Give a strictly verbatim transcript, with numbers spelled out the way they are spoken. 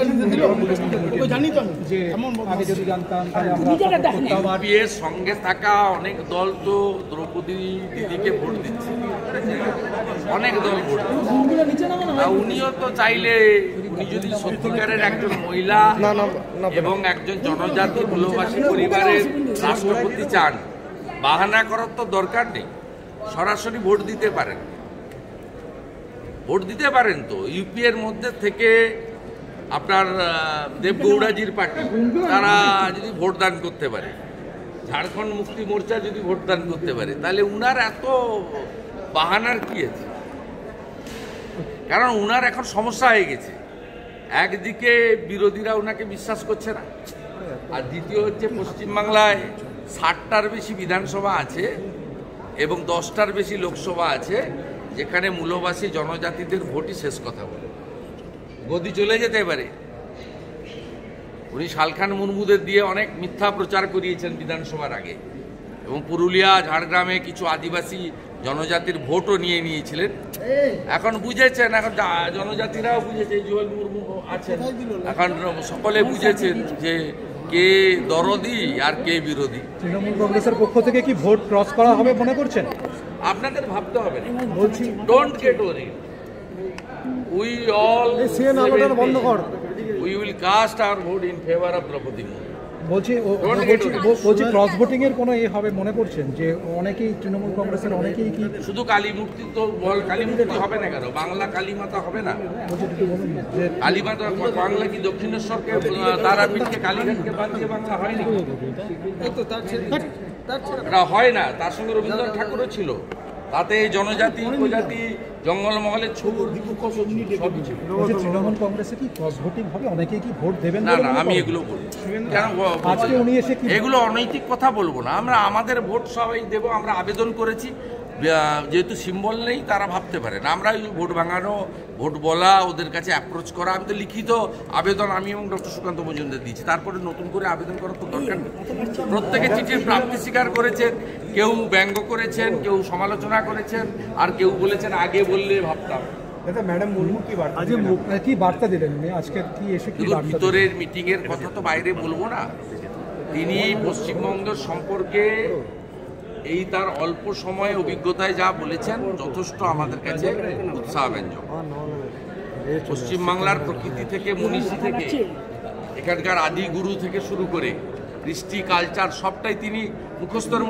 ইউপিএর সঙ্গে থাকা অনেক দল তো দ্রৌপদী দিদিকে ভোট দিচ্ছে, অনেক দল ভোট দিচ্ছে। উনিও তো চাইলে, উনি যদি সত্যিকারের একজন মহিলা এবং একজন জনজাতি মূল্যবাসী পরিবারের রাষ্ট্রপতি চান, বাহানা করার তো দরকার নেই, সরাসরি ভোট দিতে পারেন। ভোট দিতে পারেন তো ইউপি এর মধ্যে থেকে আপনার দেবগৌড়াজির পার্টি তারা যদি ভোটদান করতে পারে, ঝাড়খণ্ড মুক্তি মোর্চা যদি ভোটদান করতে পারে, তাহলে উনার এত বাহানার কি আছে? কারণ উনার এখন সমস্যা হয়ে গেছে, একদিকে বিরোধীরা উনাকে বিশ্বাস করছে না, আর দ্বিতীয় হচ্ছে পশ্চিমবাংলায় ষাটটার বেশি বিধানসভা আছে এবং দশটার বেশি লোকসভা আছে, যেখানে মূলবাসী জনজাতিদের ভোটই শেষ কথা বলে গদি চলে যেতে পারে। উনি শালখান মুর্মুদের দিয়ে অনেক মিথ্যা প্রচার করিয়েছেন বিধানসভার আগে, এবং পুরুলিয়া ঝাড়গ্রামে কিছু আদিবাসী জনজাতির ভোটও নিয়ে নিয়েছিলেন। এখন বুঝেছেন, এখন জনজাতিরাও বুঝেছে, জুয়েল মুর্মু আছেন, এখন সকলে বুঝেছেন যে কে দরদি আর কে বিরোধী। তৃণমূল কংগ্রেসের পক্ষ থেকে কি ভোট ক্রস করা হবে মনে করছেন? আপনাদের ভাবতে হবে না, বলছি don't get worried, we all বন্ধ কর, we will cast our vote in favour of Droupadi Murmu. বলছি বলছি ক্রস ভোটিং এর কোনো এ হবে মনে করছেন? যে অনেকেই তৃণমূল কংগ্রেসের অনেকেই কি শুধু কালী মূর্তি তো বল, কালী মূর্তি হবে না কেন? বাংলা কালী মাতা হবে না? কালী মাতা বাংলা কি দক্ষিণেশ্বরকে তারাপীঠকে কালীঘাটকে বাঁধিয়ে বাংলা হয় না? এটা হয় না। তার সঙ্গে রবীন্দ্রনাথ ঠাকুরও ছিল, তাতে জনজাতি উপজাতি জঙ্গলমহলের ছবি সবই ছিল। তৃণমূল কংগ্রেসে কি ক্রস ভোটিং হবে? অনেকেই কি ভোট দেবেন? না না, আমি এগুলো বলি কেন, আজকে উনি এসে এগুলো অনৈতিক কথা বলবো না। আমরা আমাদের ভোট সবাই দেবো, আমরা আবেদন করেছি, যেহেতু সিম্বল নেই তারা ভাবতে পারে না। আমরা ভোট ভাঙানো, ভোট বলা, ওদের কাছে অ্যাপ্রোচ করা, আমি তো লিখিত আবেদন আমি এবং ডক্টর সুকান্ত মজুমদার দিয়েছি, তারপরে নতুন করে আবেদন করার তো দরকার নেই। প্রত্যেকে চিঠির প্রাপ্তি স্বীকার করেছেন, কেউ ব্যঙ্গ করেছেন, কেউ সমালোচনা করেছেন, আর কেউ বলেছেন আগে বললে ভাবতাম। ম্যাডাম মুর্মু কি বার্তা কি বার্তা দিলেন উনি আজকে? কি এসে কি ভিতরের মিটিং এর কথা তো বাইরে বলবো না। তিনি পশ্চিমবঙ্গের সম্পর্কে এই তার অল্প সময়ে অভিজ্ঞতায় যা বলেছেন যথেষ্ট আমাদের কাছে উৎসাহব্যঞ্জক। পশ্চিমবাংলার প্রকৃতি থেকে, মনীষী থেকে, এখানকার আদি গুরু থেকে শুরু করে কৃষ্টি কালচার সবটাই তিনি মুখস্থর